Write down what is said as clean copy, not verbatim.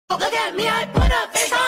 Look at me, I put a face on